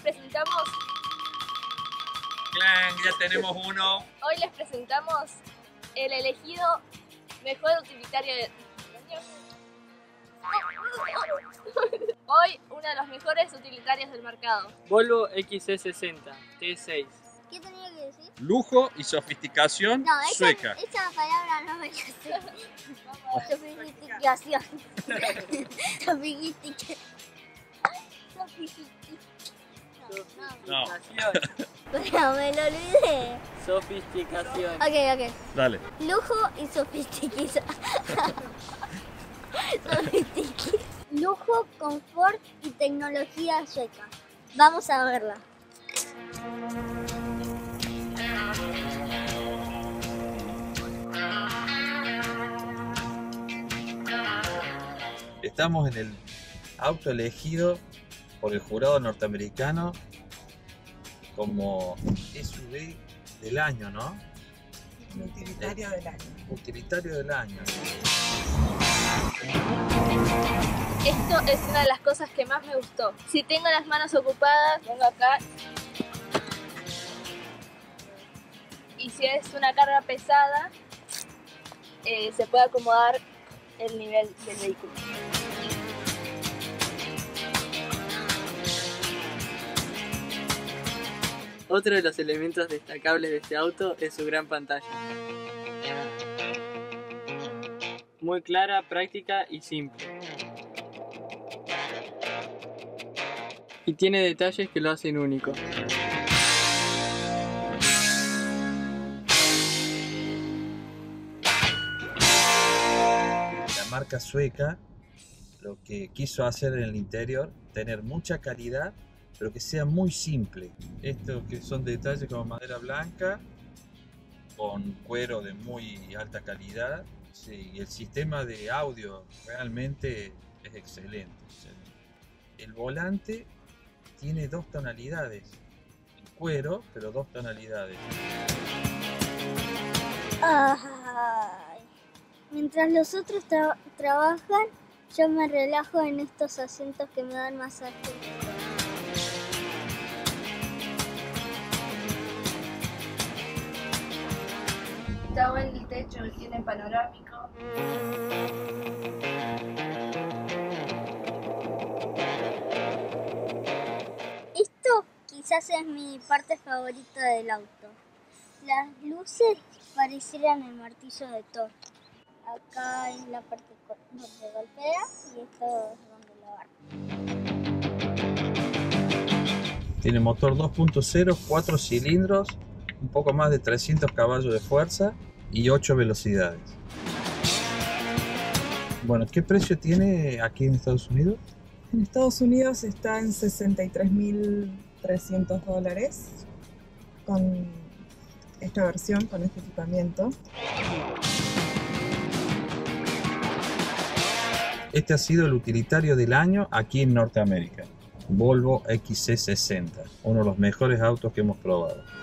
presentamos... ¡Clang! Ya tenemos uno. Hoy les presentamos el elegido mejor utilitario de... Hoy uno de los mejores utilitarios del mercado. Volvo XC60 T6. ¿Qué tenía que decir? Lujo y sofisticación sueca. Esa palabra no me la sé. Sofisticación. Sofisticación. No. Pero me lo olvidé. Sofisticación. Ok. Dale. Lujo y sofisticación. Lujo, confort y tecnología sueca. Vamos a verla. Estamos en el auto elegido por el jurado norteamericano como SUV del año, ¿no? Utilitario del año. Utilitario del año. Esto es una de las cosas que más me gustó. Si tengo las manos ocupadas, vengo acá. Y si es una carga pesada, se puede acomodar el nivel del vehículo. Otro de los elementos destacables de este auto es su gran pantalla. Muy clara, práctica y simple. Y tiene detalles que lo hacen único. La marca sueca lo que quiso hacer en el interior, tener mucha calidad, pero que sea muy simple. Estos que son detalles como madera blanca, con cuero de muy alta calidad. Sí, y el sistema de audio realmente es excelente. El volante tiene dos tonalidades, el cuero, pero dos tonalidades. Ay. Mientras los otros trabajan, yo me relajo en estos asientos que me dan masaje. Está bueno el techo, tiene panorámico. Esto quizás es mi parte favorita del auto. Las luces parecieran el martillo de Thor. Acá es la parte donde golpea y esto es donde lo agarra. Tiene motor 2.0, 4 cilindros, un poco más de 300 caballos de fuerza y 8 velocidades. Bueno, ¿qué precio tiene aquí en Estados Unidos? En Estados Unidos está en $63.300 con esta versión, con este equipamiento. Este ha sido el utilitario del año aquí en Norteamérica. Volvo XC60, uno de los mejores autos que hemos probado.